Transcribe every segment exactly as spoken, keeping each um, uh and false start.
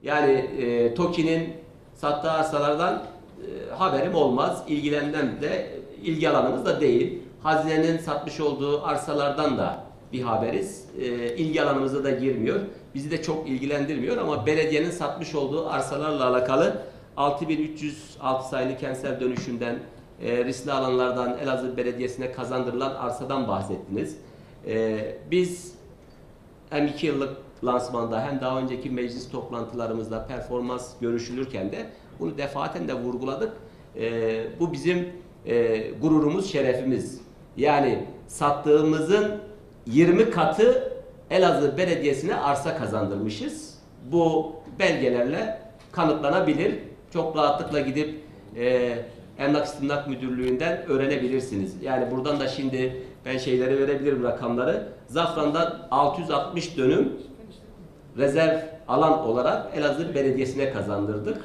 Yani e, TOKİ'nin sattığı arsalardan e, haberim olmaz. İlgilenmem de, ilgi alanımız da değil. Hazinenin satmış olduğu arsalardan da bir haberiz. E, ilgi alanımıza da girmiyor. Bizi de çok ilgilendirmiyor ama belediyenin satmış olduğu arsalarla alakalı altı bin üç yüz altı sayılı kentsel dönüşümden, e, riskli alanlardan Elazığ Belediyesi'ne kazandırılan arsadan bahsettiniz. E, biz hem iki yıllık lansmanda hem daha önceki meclis toplantılarımızda performans görüşülürken de bunu defaten de vurguladık. E, bu bizim e, gururumuz, şerefimiz. Yani sattığımızın yirmi katı Elazığ Belediyesi'ne arsa kazandırmışız. Bu belgelerle kanıtlanabilir. Çok rahatlıkla gidip e, Emlak İstimlak Müdürlüğü'nden öğrenebilirsiniz. Yani buradan da şimdi ben şeyleri verebilirim, rakamları. Zafran'dan altı yüz altmış dönüm rezerv alan olarak Elazığ Belediyesi'ne kazandırdık.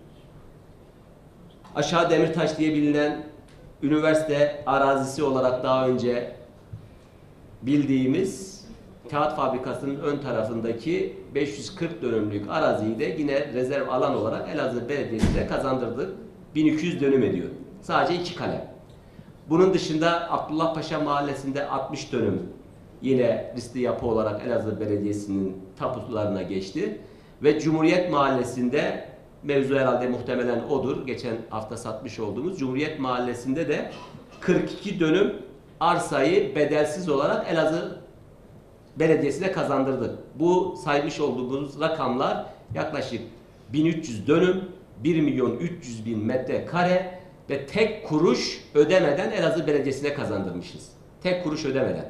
Aşağı Demirtaş diye bilinen üniversite arazisi olarak daha önce bildiğimiz kağıt fabrikasının ön tarafındaki beş yüz kırk dönümlük araziyi de yine rezerv alan olarak Elazığ Belediyesi'ne kazandırdık. bin iki yüz dönüm ediyor. Sadece iki kale. Bunun dışında Abdullah Paşa Mahallesi'nde altmış dönüm yine riskli yapı olarak Elazığ Belediyesi'nin tapularına geçti. Ve Cumhuriyet Mahallesi'nde, mevzu herhalde muhtemelen odur, geçen hafta satmış olduğumuz Cumhuriyet Mahallesi'nde de kırk iki dönüm arsayı bedelsiz olarak Elazığ Belediyesi'ne kazandırdık. Bu saymış olduğumuz rakamlar yaklaşık bin üç yüz dönüm, bir milyon üç yüz bin metrekare ve tek kuruş ödemeden Elazığ Belediyesi'ne kazandırmışız. Tek kuruş ödemeden.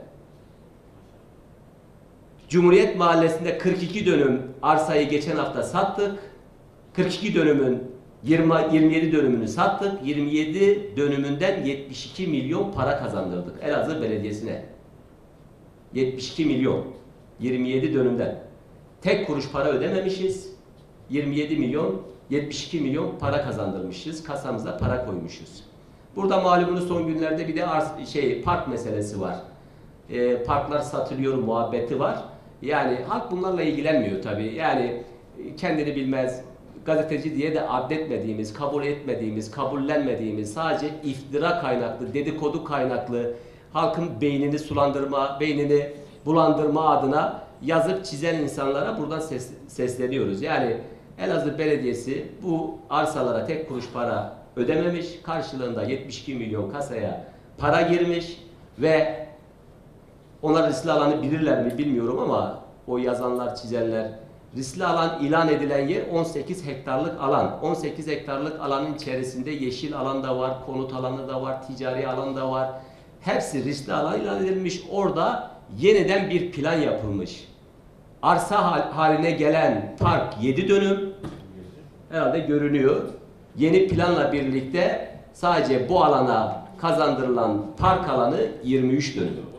Cumhuriyet Mahallesi'nde kırk iki dönüm arsayı geçen hafta sattık. kırk iki dönümün yirmi, yirmi yedi dönümünü sattık. yirmi yedi dönümünden yetmiş iki milyon para kazandırdık Elazığ Belediyesi'ne. yetmiş iki milyon. yirmi yedi dönümden. Tek kuruş para ödememişiz. yirmi yedi milyon, yetmiş iki milyon para kazandırmışız. Kasamıza para koymuşuz. Burada malumunuz son günlerde bir de arz, şey park meselesi var. E, parklar satılıyor muhabbeti var. Yani halk bunlarla ilgilenmiyor tabii. Yani kendini bilmez, gazeteci diye de adetmediğimiz, kabul etmediğimiz, kabullenmediğimiz, sadece iftira kaynaklı, dedikodu kaynaklı, halkın beynini sulandırma, beynini bulandırma adına yazıp çizen insanlara buradan ses, sesleniyoruz. Yani Elazığ Belediyesi bu arsalara tek kuruş para ödememiş, karşılığında yetmiş iki milyon kasaya para girmiş ve onlar riskli alanı bilirler mi bilmiyorum ama o yazanlar, çizenler, riskli alan ilan edilen yer on sekiz hektarlık alan. on sekiz hektarlık alanın içerisinde yeşil alan da var, konut alanı da var, ticari alan da var. Hepsi riskli alan ilan edilmiş. Orada yeniden bir plan yapılmış. Arsa haline gelen park yedi dönüm. Herhalde görünüyor. Yeni planla birlikte sadece bu alana kazandırılan park alanı yirmi üç dönüm.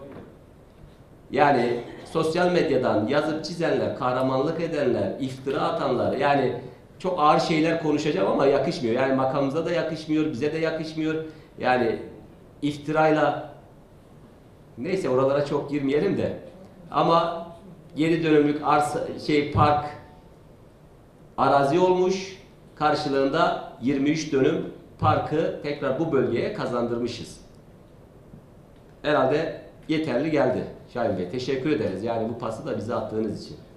Yani sosyal medyadan yazıp çizenler, kahramanlık edenler, iftira atanlar, yani çok ağır şeyler konuşacağım ama yakışmıyor. Yani makamımıza da yakışmıyor, bize de yakışmıyor. Yani iftirayla, neyse oralara çok girmeyelim de, ama yedi dönümlük arsa, şey park arazi olmuş, karşılığında yirmi üç dönüm parkı tekrar bu bölgeye kazandırmışız. Herhalde yeterli geldi Şahin Bey. Teşekkür ederiz yani bu pası da bize attığınız için.